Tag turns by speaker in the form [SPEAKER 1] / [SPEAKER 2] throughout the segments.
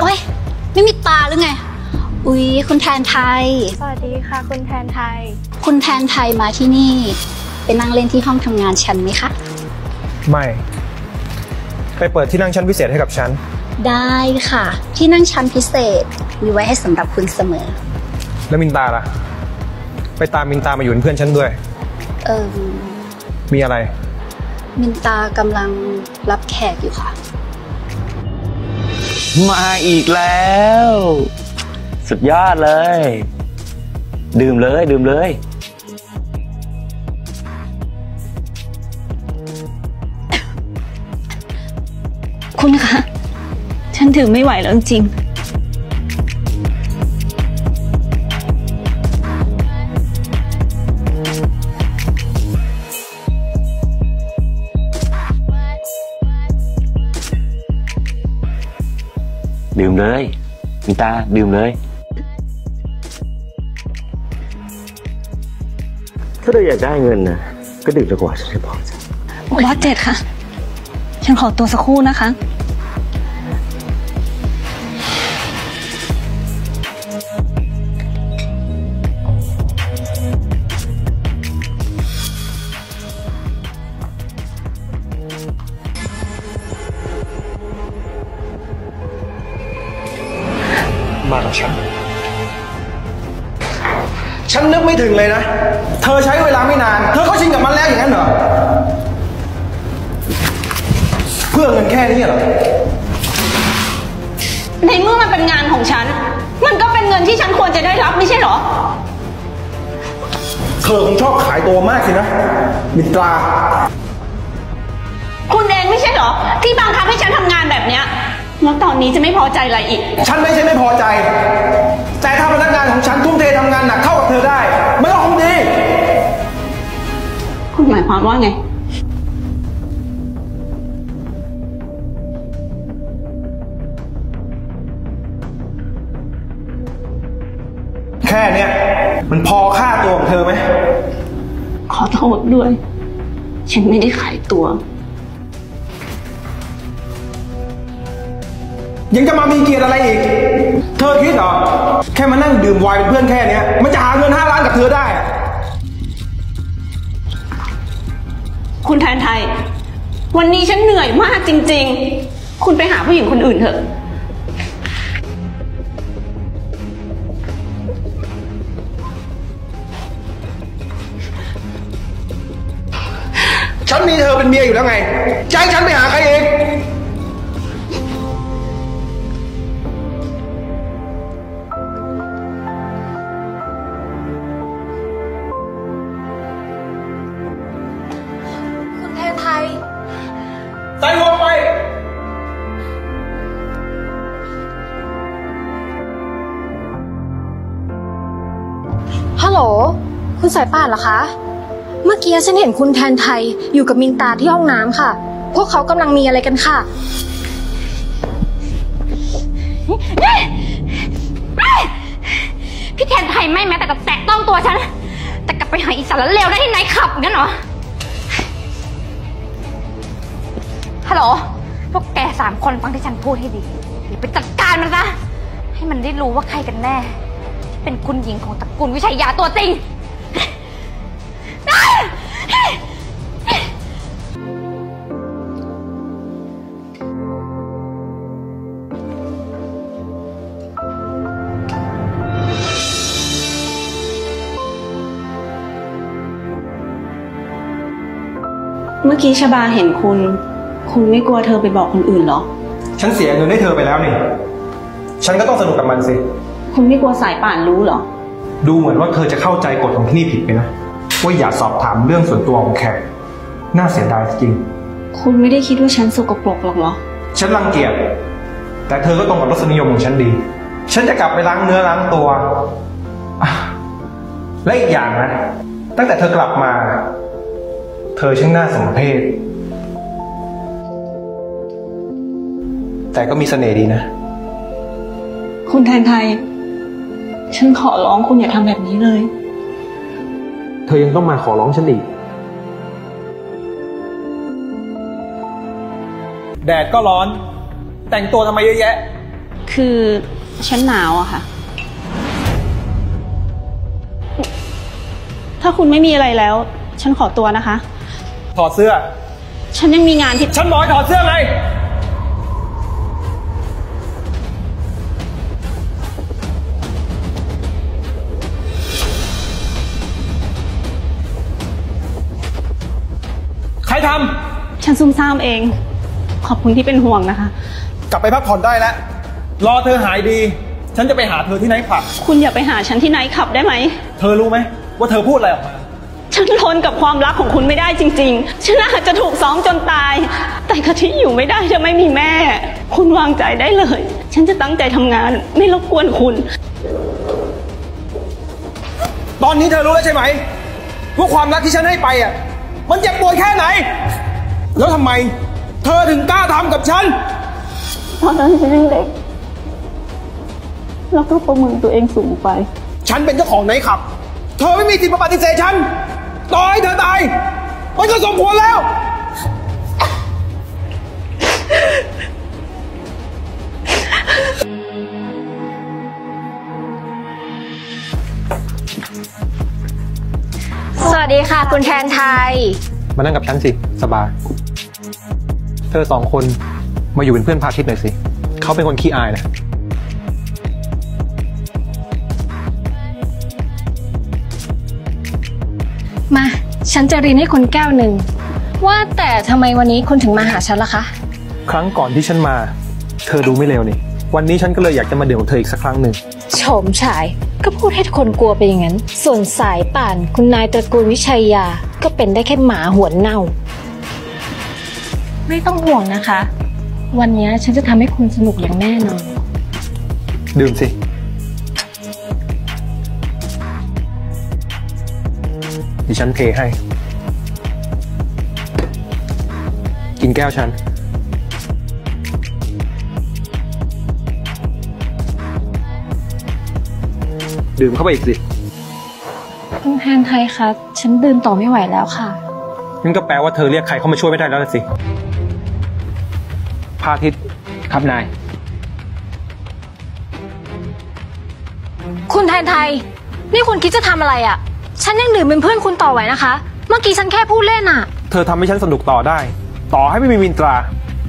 [SPEAKER 1] อ้ยไม่มีตาหรือไงอุ๊ยคุณแทนไทย
[SPEAKER 2] สวัสดีค่ะคุณแทนไทย
[SPEAKER 1] คุณแทนไทยมาที่นี่ไปนั่งเล่นที่ห้องทำงานฉันไหมคะ
[SPEAKER 3] ไม่ไปเปิดที่นั่งชั้นพิเศษให้กับฉัน
[SPEAKER 1] ได้ค่ะที่นั่งชั้นพิเศษมีไว้ให้สำหรับคุณเสมอ
[SPEAKER 3] แล้วมินตาล่ะไปตามมินตามาอยู่เป็นเพื่อนฉันด้วยมีอะไร
[SPEAKER 1] มินตากำลังรับแขกอยู่ค่ะ
[SPEAKER 4] มาอีกแล้วสุดยอดเลยดื่มเลยดื่มเลย
[SPEAKER 2] คุณคะฉันถือไม่ไหวแล้วจริง
[SPEAKER 4] ดื่มเลยมินตาดื่มเลยถ้าเธออยากได้เงินนะก็ดื่มจนกว่าฉันจะพอใจ
[SPEAKER 2] บอสเจ็ดค่ะฉันขอตัวสักครู่นะคะ
[SPEAKER 3] มากับฉันนึกไม่ถึงเลยนะเธอใช้เวลาไม่นานเธอก็ชินกับมันแล้วอย่างนั้นเหรอเพื่อเงินแค่นี้เหรอ
[SPEAKER 2] ในเมื่อมันเป็นงานของฉันมันก็เป็นเงินที่ฉันควรจะได้รับไม่ใช่เหรอ
[SPEAKER 3] เธอคงชอบขายตัวมากสินะมิตรา
[SPEAKER 2] คุณเองไม่ใช่เหรอที่บังคับให้ฉันทำงานแบบเนี้ยแล้วตอนนี้จะไม่พอใจอะไรอีก
[SPEAKER 3] ฉันไม่ใช่ไม่พอใจแต่ถ้าพนักงานของฉันทุ่มเททำงานหนักเท่ากับเธอได้มันก็คงดี
[SPEAKER 2] คุณหมายความว่าไง
[SPEAKER 3] แค่เนี้ยมันพอค่าตัวของเธอไหม
[SPEAKER 2] ขอโทษด้วยฉันไม่ได้ขายตัว
[SPEAKER 3] ยังจะมามีเกียรติอะไรอีกเธอคิดเหรอแค่มานั่งดื่มไวน์เป็นเพื่อนแค่เนี้ยมันจะหาเงิน5 ล้านกับเธอได้
[SPEAKER 2] คุณแทนไทยวันนี้ฉันเหนื่อยมากจริงๆคุณไปหาผู้หญิงคนอื่นเถอะ
[SPEAKER 3] ฉันมีเธอเป็นเมียอยู่แล้วไงจะให้ฉันไปหาใครเองใส่หัวไป
[SPEAKER 5] ฮัลโหลคุณสายป่านเหรอคะเมื่อกี้ฉันเห็นคุณแทนไทยอยู่กับมินตาที่ห้องน้ำค่ะพวกเขากำลังมีอะไรกันค่ะ
[SPEAKER 2] พี่แทนไทยไม่แม้แต่จะแตะต้องตัวฉันแต่กลับไปหาอีสารเลวได้ที่ไหนขับงั้นเหรอฮัลโหลพวกแก3 คนฟังที่ฉันพูดให้ดีหรือไปจัดการมันซะให้มันได้รู้ว่าใครกันแน่เป็นคุณหญิงของตระกูลวิชัยยาตัวจริงเมื่อกี้ชบาเห็นคุณไม่กลัวเธอไปบอกคนอื่นหรอ
[SPEAKER 3] ฉันเสียเงินให้เธอไปแล้วนี่ฉันก็ต้องสนุกกับมันสิ
[SPEAKER 2] คุณไม่กลัวสายป่านรู้หรอ
[SPEAKER 3] ดูเหมือนว่าเธอจะเข้าใจกฎของที่นี่ผิดไปนะว่าอย่าสอบถามเรื่องส่วนตัวของแขกน่าเสียดายจริง
[SPEAKER 2] คุณไม่ได้คิดว่าฉันสกปรกหรอกเหรอ
[SPEAKER 3] ฉันรังเกียจแต่เธอก็ตรงกับรสนิยมของฉันดีฉันจะกลับไปล้างเนื้อล้างตัวและอีกอย่างนะตั้งแต่เธอกลับมาเธอช่างน่าสมเพชแต่ก็มีเสน่ห์ดีนะ
[SPEAKER 2] คุณแทนไทยฉันขอร้องคุณอย่าทำแบบนี้เลย
[SPEAKER 3] เธอยังต้องมาขอร้องฉันอีกแดดก็ร้อนแต่งตัวทำไมเยอะแยะ
[SPEAKER 6] คือฉันหนาวอะค่ะถ้าคุณไม่มีอะไรแล้วฉันขอตัวนะคะ
[SPEAKER 3] ถอดเสื้อ
[SPEAKER 6] ฉันยังมีงานที่
[SPEAKER 3] ฉันบอกให้ถอดเสื้อไงใครทำ
[SPEAKER 6] ฉันซุ่มซ่ามเอง ขอบคุณที่เป็นห่วงนะคะ
[SPEAKER 3] กลับไปพักผ่อนได้แล้ว รอเธอหายดี ฉันจะไปหาเธอที่ไนท์คลับ
[SPEAKER 6] คุณอย่าไปหาฉันที่ไนท์คลับได้ไหม
[SPEAKER 3] เธอรู้ไหมว่าเธอพูดอะไรออกมา
[SPEAKER 6] ฉันทนกับความรักของคุณไม่ได้จริงๆ ฉันอาจจะถูกซ้อมจนตาย แต่กะทิอยู่ไม่ได้จะไม่มีแม่ คุณวางใจได้เลย ฉันจะตั้งใจทำงานไม่รบกวนคุณ
[SPEAKER 3] ตอนนี้เธอรู้แล้วใช่ไหมว่าความรักที่ฉันให้ไปอ่ะมันเจ็บปวดแค่ไหน แล้วทำไม เธอถึงกล้าทำกับฉัน
[SPEAKER 6] ตอนนั้นฉันยังเด็ก แล้วก็ประเมินตัวเองสูงไป
[SPEAKER 3] ฉันเป็นเจ้าของไนท์คลับ เธอไม่มีสิทธิ์มาปฏิเสธฉัน ต่อให้เธอตายมันก็สมควรแล้ว
[SPEAKER 5] สวัสดีค่ะคุณแทนไทย
[SPEAKER 3] มานั่งกับฉันสิสบายเธอสองคนมาอยู่เป็นเพื่อนพาทิตย์หน่อยสิเขาเป็นคนขี้อายนะ
[SPEAKER 5] มา ฉันจะรินให้คุณแก้วหนึ่ง ว่าแต่ทำไมวันนี้คุณถึงมาหาฉันล่ะคะ
[SPEAKER 3] ครั้งก่อนที่ฉันมา เธอดูไม่เลวนี่วันนี้ฉันก็เลยอยากจะมาเดี่ยวกับเธออีกสักครั้งหนึ่ง
[SPEAKER 5] โฉมฉายก็พูดให้คนกลัวไปอย่างนั้น ส่วนสายป่านคุณนายตระกูลวิชัยยาก็เป็นได้แค่หมาหัวเน่า ไม่ต้องห่วงนะคะ วันนี้ฉันจะทำให้คุณสนุกอย่างแน่นอน
[SPEAKER 3] ดื่มสิดิฉันเทให้ กินแก้วฉันดื่มเข้าไปอีกสิ
[SPEAKER 5] คุณแทนไทยคะฉันดื่มต่อไม่ไหวแล้วค่ะ
[SPEAKER 3] นั่นก็แปลว่าเธอเรียกใครเข้ามาช่วยไม่ได้แล้วสิพาทิตย์ครับนาย
[SPEAKER 5] คุณแทนไทยนี่คุณคิดจะทำอะไรอ่ะฉันยังดื่มเป็นเพื่อนคุณต่อไหวนะคะเมื่อกี้ฉันแค่พูดเล่นอ่ะ
[SPEAKER 3] เธอทำให้ฉันสนุกต่อได้ ต่อให้ไม่มีมินตรา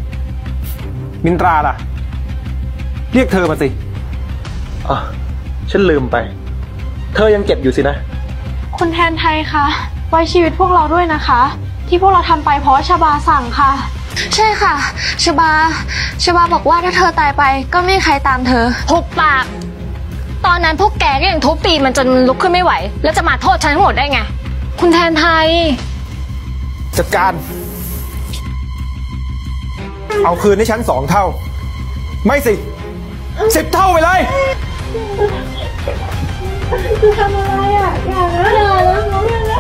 [SPEAKER 3] ล่ะเรียกเธอมาสิอ๋อฉันลืมไปเธอยังเจ็บอยู่สินะ
[SPEAKER 7] คุณแทนไทยคะไว้ชีวิตพวกเราด้วยนะคะ ที่พวกเราทำไปเพราะชบาสั่งค่ะใช่ค่ะชบาบอกว่าถ้าเธอตายไปก็ไม่มีใครตามเธอ
[SPEAKER 5] หุบปากตอนนั้นพวกแกก็ยังทุบตีมันจนลุกขึ้นไม่ไหวแล้วจะมาโทษฉันทั้งหมดได้ไงคุณแทนไทย
[SPEAKER 3] จัดการเอาคืนให้ฉัน2 เท่าไม่สิ10 เท่าไปเลย
[SPEAKER 7] จะทำอะไรอ่ะอย่านะน้องอย่านะ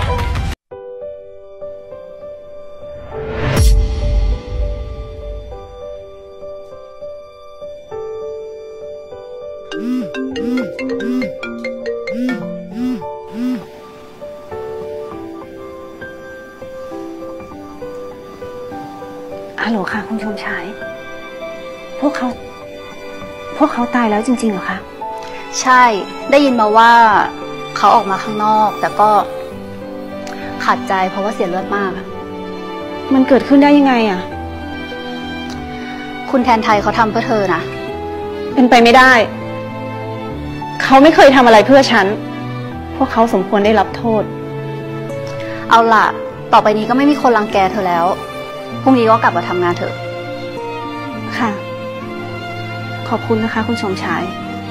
[SPEAKER 6] ฮัลโหลค่ะคุณชมชายพวกเขาตายแล้วจริงๆเหรอคะ
[SPEAKER 1] ใช่ได้ยินมาว่าเขาออกมาข้างนอกแต่ก็ขาดใจเพราะว่าเสียเลือดมาก
[SPEAKER 6] มันเกิดขึ้นได้ยังไงอ่ะ
[SPEAKER 1] คุณแทนไทยเขาทำเพื่อเธอนะ
[SPEAKER 6] เป็นไปไม่ได้เขาไม่เคยทำอะไรเพื่อฉันพวกเขาสมควรได้รับโทษ
[SPEAKER 1] เอาล่ะต่อไปนี้ก็ไม่มีคนรังแกเธอแล้วพรุ่งนี้ก็กลับมาทำงานเถอะ
[SPEAKER 6] ค่ะขอบคุณนะคะคุณชมชาย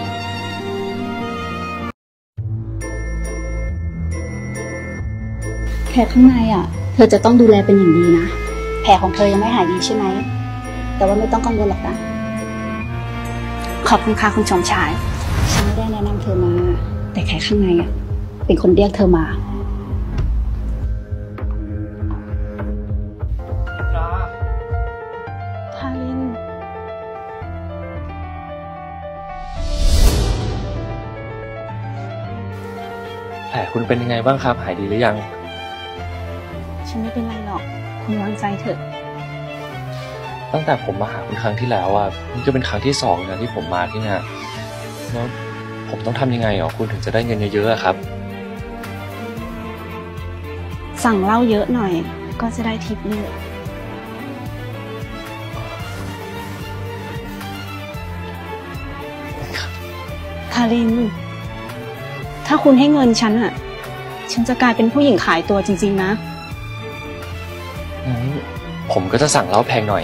[SPEAKER 1] แผลข้างในอ่ะเธอจะต้องดูแลเป็นอย่างดีนะแผลของเธอยังไม่หายดีใช่ไหมแต่ว่าไม่ต้องกังวลหรอกนะ
[SPEAKER 6] ขอบคุณค่ะคุณชมชาย
[SPEAKER 1] ฉันไม่ได้แนะนำเธอมาแต่แค่ข้างในอ่ะเป็นคนเรียกเธอมา
[SPEAKER 6] ทาริน
[SPEAKER 4] แผลคุณเป็นยังไงบ้างครับหายดีหรือยัง
[SPEAKER 6] ฉันไม่เป็นไรหรอกคุณวางใจเถอะ
[SPEAKER 8] ตั้งแต่ผมมาหาคุณครั้งที่แล้วนี่ก็เป็นครั้งที่2นะที่ผมมาที่นี่แล้วผมต้องทำยังไงคุณถึงจะได้เงินเยอะๆครับ
[SPEAKER 6] สั่งเหล้าเยอะหน่อยก็จะได้ทิปเยอะคารินถ้าคุณให้เงินฉันฉันจะกลายเป็นผู้หญิงขายตัวจริงๆนะ
[SPEAKER 8] ผมก็จะสั่งเหล้าแพงหน่อย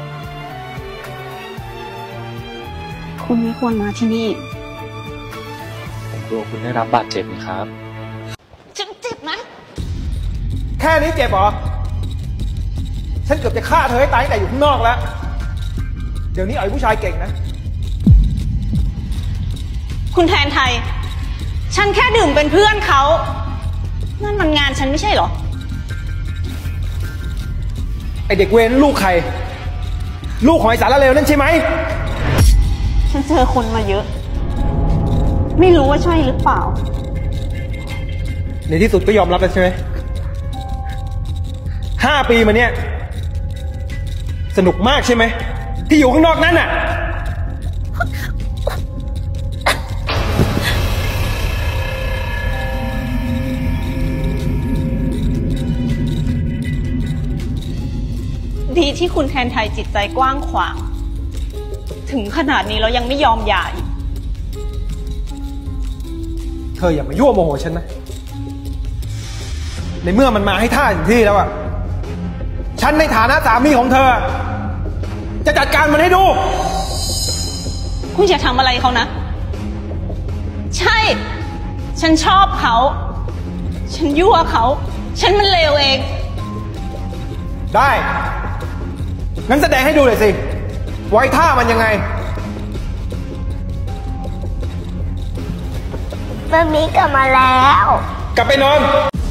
[SPEAKER 6] คุณไม่ควรมาที่นี่
[SPEAKER 8] ผมกลัวคุณได้รับบาดเจ็บนะครับ
[SPEAKER 2] ฉันเจ็บนะ
[SPEAKER 3] แค่นี้เจ็บเหรอฉันเกือบจะฆ่าเธอให้ตายแต่อยู่ข้างนอกแล้วเดี๋ยวนี้ไอ้ผู้ชายเก่งนะ
[SPEAKER 6] คุณแทนไทยฉันแค่ดื่มเป็นเพื่อนเขานั่นมันงานฉันไม่ใช่เหรอ
[SPEAKER 3] ไอเด็กเวรลูกใครลูกของไอสารเลวนั่นใช่ไหม
[SPEAKER 6] ฉันเจอคนมาเยอะไม่รู้ว่าใช่หรือเปล่า
[SPEAKER 3] ในที่สุดก็ยอมรับแล้วใช่ไหม5 ปีมาเนี้ยสนุกมากใช่ไหมที่อยู่ข้างนอกนั่นน่ะ
[SPEAKER 6] ดีที่คุณแทนไทยจิตใจกว้างขวางถึงขนาดนี้แล้วยังไม่ยอมหย่าอีก
[SPEAKER 3] เธออย่ามายั่วโมโหฉันนะในเมื่อมันมาให้ท่าถึงที่แล้วฉันในฐานะสามีของเธอจะจัดการมันให้ดู
[SPEAKER 6] คุณจะทำอะไรเขานะใช่ฉันชอบเขาฉันยั่วเขาฉันมันเลวเอง
[SPEAKER 3] ได้งั้นแสดงให้ดูเลยสิไว้ท่ามันยังไง
[SPEAKER 9] มามีกลับมาแล้ว
[SPEAKER 3] กลับไปนอน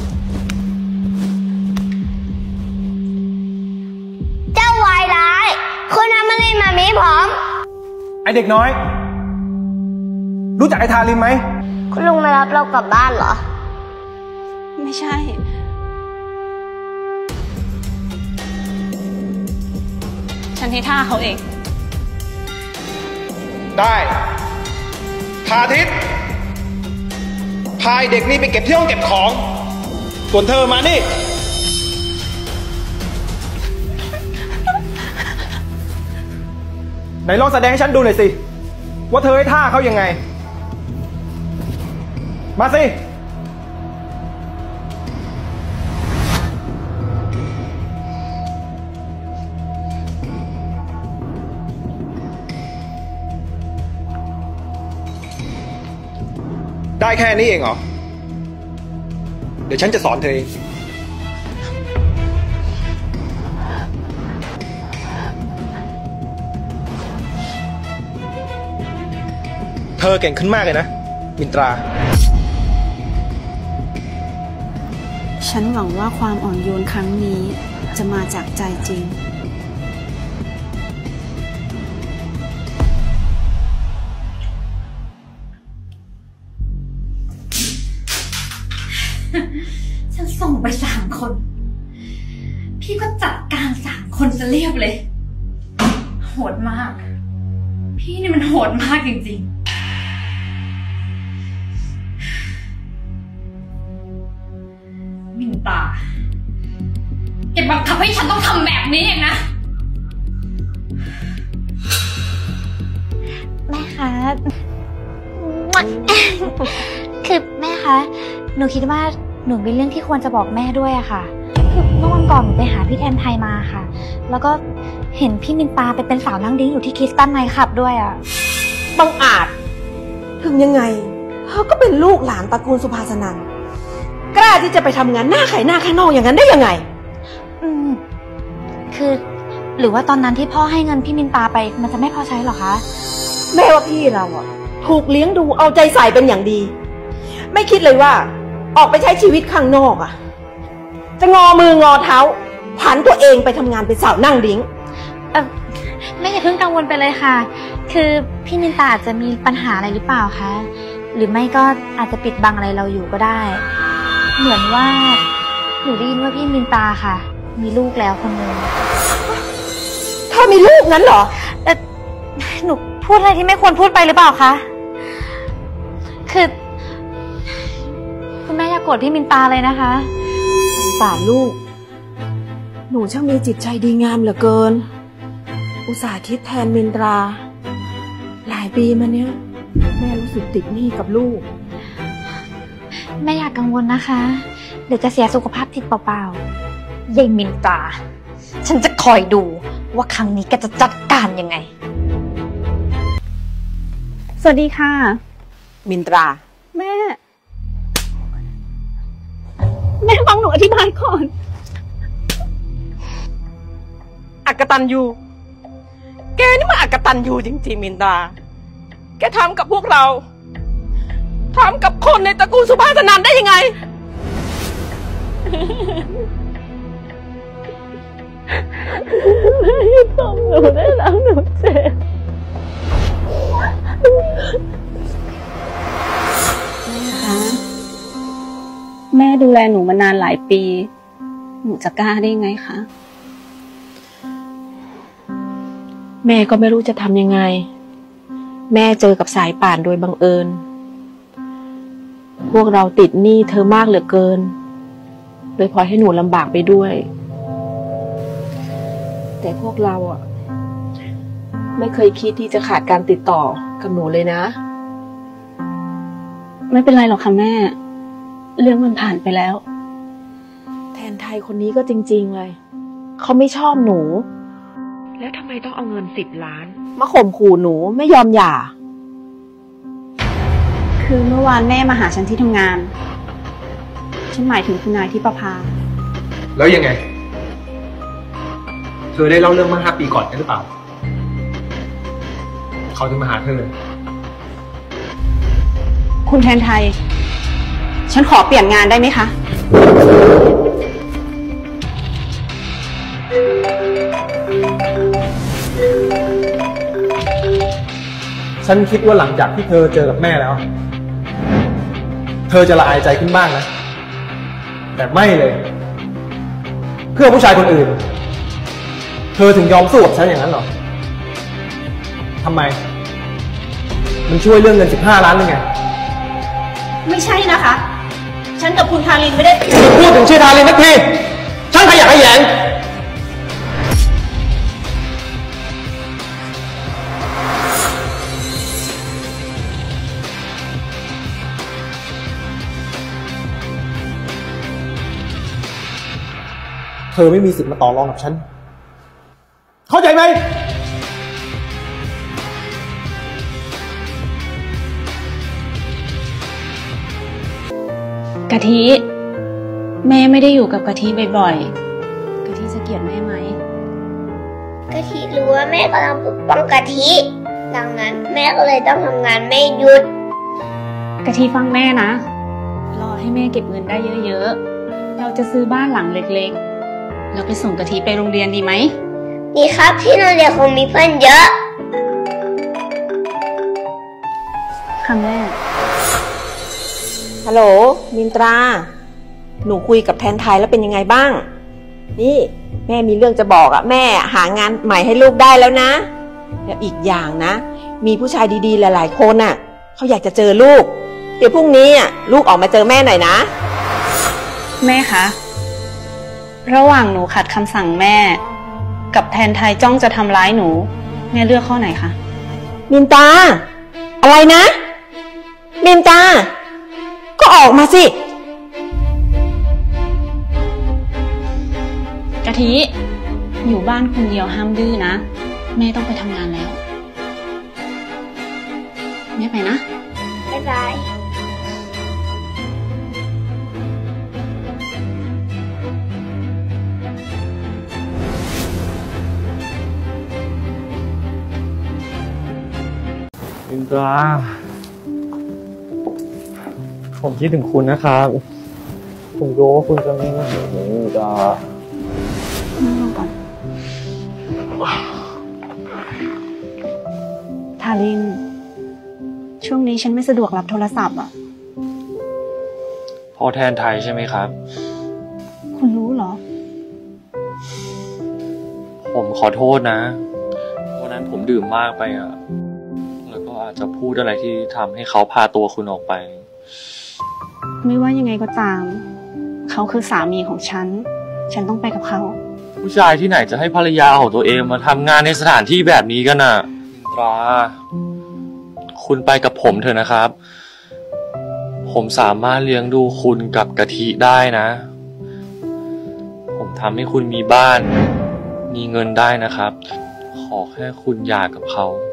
[SPEAKER 9] เจ้าวายร้ายคุณทำอะไรมามีผม
[SPEAKER 3] ไอเด็กน้อยรู้จักไอทาริมไหม
[SPEAKER 9] คุณลุงมารับเรากลับบ้านเหรอ
[SPEAKER 6] ไม่ใช่ฉันให้ท่าเขาเอง
[SPEAKER 3] ได้พาทิศพาเด็กนี่ไปเก็บที่ห้องเก็บของส่วนเธอมานี่ไหนลองแสดงให้ฉันดูหน่อยสิว่าเธอให้ท่าเขายังไงมาสิได้แค่นี้เองเหรอเดี๋ยวฉันจะสอนเธอเองเธอเก่งขึ้นมากเลยนะมินตรา
[SPEAKER 6] ฉันหวังว่าความอ่อนโยนครั้งนี้จะมาจากใจจริง
[SPEAKER 2] ฉันส่งไป3 คนพี่ก็จัดการ3 คนซะเรียบเลยโหดมากพี่นี่มันโหดมากจริงๆมินตาแกบังคับให้ฉันต้องทำแบบนี้เองนะ
[SPEAKER 7] แม่คะคือแม่คะหนูคิดว่าหนูมีเรื่องที่ควรจะบอกแม่ด้วยอะค่ะคือเมื่อวันก่อนหนูไปหาพี่แทนไทยมาค่ะแล้วก็เห็นพี่มินตาไปเป็นสาวนั่งดิ้งอยู่ที่คริสตัลไนท์คลับด้วยอะ
[SPEAKER 10] บังอาจถึงยังไงเขาก็เป็นลูกหลานตระกูลสุภาสนันท์กล้าที่จะไปทำงานหน้าขายหน้าข้างนอกอย่างนั้นได้ยังไง
[SPEAKER 7] คือหรือว่าตอนนั้นที่พ่อให้เงินพี่มินตาไปมันจะไม่พอใช้หรอคะ
[SPEAKER 10] แม่ว่าพี่เราถูกเลี้ยงดูเอาใจใส่เป็นอย่างดีไม่คิดเลยว่าออกไปใช้ชีวิตข้างนอกจะงอมืองอเท้าผันตัวเองไปทำงานเป็นสาวนั่งดิ้ง
[SPEAKER 7] แม่อย่าเพิ่งกังวลไปเลยค่ะคือพี่มินตาอาจจะมีปัญหาอะไรหรือเปล่าคะหรือไม่ก็อาจจะปิดบังอะไรเราอยู่ก็ได้เหมือนว่าหนูได้ยินว่าพี่มินตาค่ะมีลูกแล้วคนนึง
[SPEAKER 10] ทอมีลูกงั้นเหรอ
[SPEAKER 7] หนูพูดอะไรที่ไม่ควรพูดไปหรือเปล่าคะ คือคุณแม่อย่าโกรธพี่มินตาเลยนะคะ
[SPEAKER 10] ป่าลูกหนูช่างมีจิตใจดีงามเหลือเกินอุตส่าห์คิดแทนมินตราหลายปีมาเนี้ยแม่รู้สึกติดหนี้กับลูก
[SPEAKER 7] แม่อย่ากังวลนะคะเดี๋ยวจะเสียสุขภาพจิตเปล่าๆยายมินตาฉันจะคอยดูว่าครั้งนี้แกจะจัดการยังไง
[SPEAKER 6] สวัสดีค่ะ
[SPEAKER 10] มินตรา
[SPEAKER 6] แม่ฟังหนูอธิบายก่อน
[SPEAKER 10] อักตันยูแกนี่มันอักตันยูจริงๆมินตราแกทำกับพวกเราทำกับคนในตระกูลสุภาสนันท์ได้ยังไง
[SPEAKER 6] แม่อย่าทำหนูได้แล้วหนูเจ็บแม่ดูแลหนูมานานหลายปีหนูจะกล้าได้ไงคะ
[SPEAKER 10] แม่ก็ไม่รู้จะทำยังไงแม่เจอกับสายป่านโดยบังเอิญพวกเราติดหนี้เธอมากเหลือเกินเลยพลอยให้หนูลำบากไปด้วยแต่พวกเราไม่เคยคิดที่จะขาดการติดต่อกับหนูเลยนะ
[SPEAKER 6] ไม่เป็นไรหรอกค่ะแม่เรื่องมันผ่านไปแล้ว
[SPEAKER 10] แทนไทยคนนี้ก็จริงๆเลยเขาไม่ชอบหนูแล้วทำไมต้องเอาเงิน10 ล้านมาข่มขู่หนูไม่ยอมหย่า
[SPEAKER 6] คือเมื่อวานแม่มาหาฉันที่ทำงานฉันหมายถึงคุณนายที่ประภา
[SPEAKER 3] แล้วยังไงเธอได้เล่าเรื่องเมื่อ5 ปีก่อนกันหรือเปล่าเขาจะมาหาเธอ
[SPEAKER 6] คุณแทนไทยฉันขอเปลี่ยนงานได้ไหมคะ
[SPEAKER 3] ฉันคิดว่าหลังจากที่เธอเจอกับแม่แล้วเธอจะละอายใจขึ้นบ้างนะแต่ไม่เลยเพื่อผู้ชายคนอื่นเธอถึงยอมสู้กับฉันอย่างนั้นหรอทำไมมันช่วยเรื่องเงิน15 ล้านหรือไง
[SPEAKER 6] ไม่ใช่นะคะฉันกับคุณทารินไม่ได้
[SPEAKER 3] พูดถึงชื่อทารินสักทีช่างขยะแขยงเธอไม่มีสิทธิ์มาต่อรองกับฉันเข้าใจไหม
[SPEAKER 6] กะทิแม่ไม่ได้อยู่กับกะทิบ่อยๆกะทิจะเกลียดแม่ไหม
[SPEAKER 9] กะทิรู้ว่าแม่กำลังปกป้องกะทิดังนั้นแม่ก็เลยต้องทำงานไม่หยุด
[SPEAKER 6] กะทิฟังแม่นะรอให้แม่เก็บเงินได้เยอะๆเราจะซื้อบ้านหลังเล็กๆเราไปส่งกะทิไปโรงเรียนดีไหม
[SPEAKER 9] ดีครับที่โรงเรียนคงมีเพื่อนเยอะ
[SPEAKER 6] ค่ะแม่
[SPEAKER 10] ฮัลโหลมินตราหนูคุยกับแทนไทยแล้วเป็นยังไงบ้างนี่แม่มีเรื่องจะบอกแม่หางานใหม่ให้ลูกได้แล้วนะแล้วอีกอย่างนะมีผู้ชายดีๆหลายๆคนเขาอยากจะเจอลูกเดี๋ยวพรุ่งนี้ลูกออกมาเจอแม่หน่อยนะ
[SPEAKER 6] แม่คะระหว่างหนูขัดคำสั่งแม่กับแทนไทยจ้องจะทำร้ายหนูแม่เลือกข้อไหนคะ
[SPEAKER 10] มินตาอะไรนะมินตาก็ออกมาสิ
[SPEAKER 6] กะทิอยู่บ้านคนเดียวห้ามดื้อนะแม่ต้องไปทำงานแล้วแม่ไปนะ
[SPEAKER 9] บ๊ายบาย
[SPEAKER 3] มินตราผมคิดถึงคุณนะครับผมรู้ว่าคุณจะไม่มาแบบนี้มินตรา
[SPEAKER 6] นั่งลงก่อนทารินช่วงนี้ฉันไม่สะดวกรับโทรศัพท์
[SPEAKER 8] พ่อแทนไทยใช่ไหมครับ
[SPEAKER 6] คุณรู้เหรอ
[SPEAKER 8] ผมขอโทษนะผมดื่มมากไปอะแล้วก็อาจจะพูดอะไรที่ทำให้เขาพาตัวคุณออกไป
[SPEAKER 6] ไม่ว่ายังไงก็ตาม เขาคือสามีของฉันต้องไปกับเขา
[SPEAKER 8] ผู้ชายที่ไหนจะให้ภรรยาของตัวเองมาทำงานในสถานที่แบบนี้กันน่ะมินตรา คุณไปกับผมเถอะนะครับ ผมสามารถเลี้ยงดูคุณกับกะทิได้นะ ผมทำให้คุณมีบ้าน มีเงินได้นะครับ ขอแค่คุณหย่ากับเขา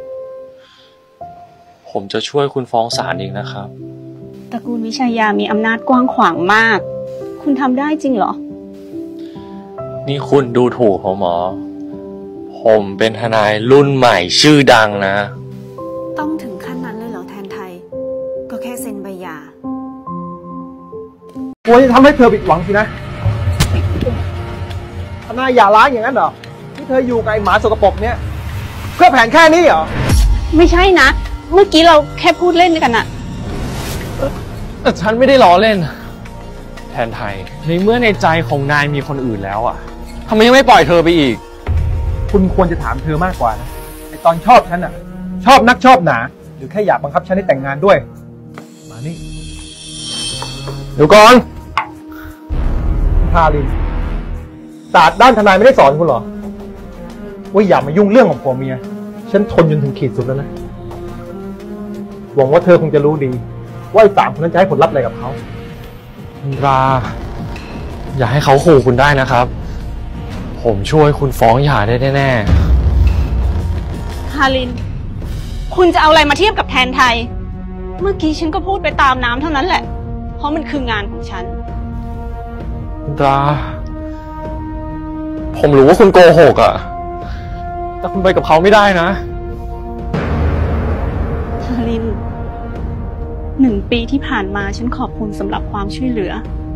[SPEAKER 8] ผมจะช่วยคุณฟ้องศาลเองนะครับ
[SPEAKER 6] ตระกูลวิชัยยามีอำนาจกว้างขวางมาก คุณทำได้จริงเหรอ
[SPEAKER 8] นี่คุณดูถูกผมเหรอ ผมเป็นทนายรุ่นใหม่ชื่อดังนะ
[SPEAKER 11] ต้องถึงขั้นนั้นเลยเหรอแทนไทย ก็แค่เซ็นใบหย่า
[SPEAKER 3] กลัวจะทำให้เธอผิดหวังสินะทนายอย่าร้างอย่างนั้นเหรอที่เธออยู่กับไอ้หมาสกปรกเนี่ยเพื่อแผนแค่นี้เหรอ
[SPEAKER 6] ไม่ใช่นะ เมื่อกี้เราแค่พูดเล่นกันอะ
[SPEAKER 8] แต่ฉันไม่ได้ล้อเล่น แทนไทย ในเมื่อในใจของนายมีคนอื่นแล้วอ่ะทำไมยังไม่ปล่อยเธอไปอีก
[SPEAKER 3] คุณควรจะถามเธอมากกว่านะไอ้ตอนชอบฉันอ่ะ ชอบนักชอบหนาหรือแค่อยากบังคับฉันให้แต่งงานด้วยมานี่เดี๋ยวก่อนพาลินศาสตร์ด้านทนายไม่ได้สอนคุณหรอว่าอย่ามายุ่งเรื่องของผัวเมียฉันทนจนถึงขีดสุดแล้วนะหวังว่าเธอคงจะรู้ดีว่าไอ้สามคนนั้นจะให้ผลลัพธ์อะไรกับเขา
[SPEAKER 8] มินตรา อย่าให้เขาขู่คุณได้นะครับ ผมช่วยคุณฟ้องหย่าได้แน่
[SPEAKER 6] ฮาริน คุณจะเอาอะไรมาเทียบกับแทนไทย เมื่อกี้ฉันก็พูดไปตามน้ำเท่านั้นแหละ เพราะมันคืองานของฉัน
[SPEAKER 8] มินตรา ผมรู้ว่าคุณโกหกอ่ะแต่คุณไปกับเขาไม่ได้นะ
[SPEAKER 6] ฮาริน 1 ปีที่ผ่านมาฉันขอบคุณสำหรับความช่วยเหลือ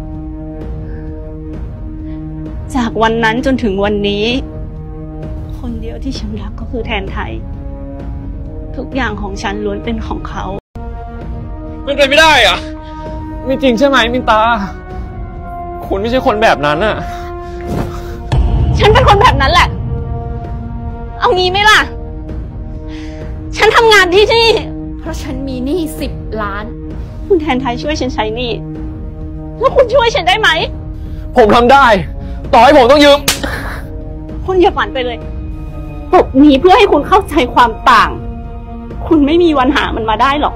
[SPEAKER 6] จากวันนั้นจนถึงวันนี้ คนเดียวที่ฉันรักก็คือแทนไทย ทุกอย่างของฉันล้วนเป็นของเขา
[SPEAKER 8] เป็นไปไม่ได้อ่ะไม่จริงใช่ไหมมินตา คุณไม่ใช่คนแบบนั้นอ่ะ
[SPEAKER 6] ฉันเป็นคนแบบนั้นแหละ เอางี้ไหมล่ะ ฉันทำงานที่นี่เพราะฉันมีหนี้10 ล้าน คุณแทนไทยช่วยฉันใช้หนี้แล้วคุณช่วยฉันได้ไหม
[SPEAKER 8] ผมทำได้ ต่อให้ผมต้องยืม
[SPEAKER 6] คุณอย่าฝันไปเลยบทนี้เพื่อให้คุณเข้าใจความต่าง คุณไม่มีวันหามันมาได้หรอก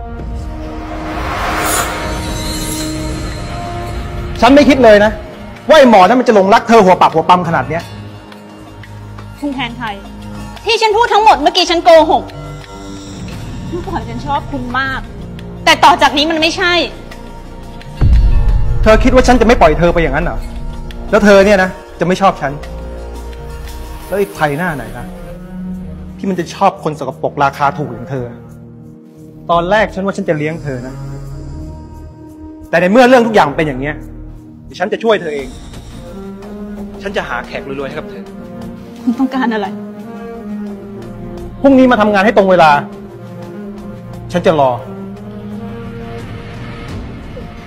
[SPEAKER 3] ฉันไม่คิดเลยนะว่าไอ้หมอนั้นมันจะหลงรักเธอหัวปากหัวปั๊มขนาดเนี้ย
[SPEAKER 6] คุณแทนไทย ที่ฉันพูดทั้งหมดเมื่อกี้ฉันโกหกเมื่อก่อนฉันชอบคุณมาก แต่ต่อจากนี้มันไม่ใช่
[SPEAKER 3] เธอคิดว่าฉันจะไม่ปล่อยเธอไปอย่างนั้นเหรอแล้วเธอเนี่ยนะจะไม่ชอบฉันแล้วไอ้ใครหน้าไหนล่ะที่มันจะชอบคนสกปรกราคาถูกอย่างเธอตอนแรกฉันว่าฉันจะเลี้ยงเธอนะแต่ในเมื่อเรื่องทุกอย่างเป็นอย่างเนี้ยเดี๋ยวฉันจะช่วยเธอเองฉันจะหาแขกรวยๆให้กับเธอ
[SPEAKER 6] คุณต้องการอะไร
[SPEAKER 3] พรุ่งนี้มาทำงานให้ตรงเวลาฉันจะร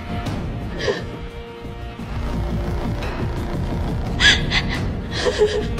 [SPEAKER 3] อ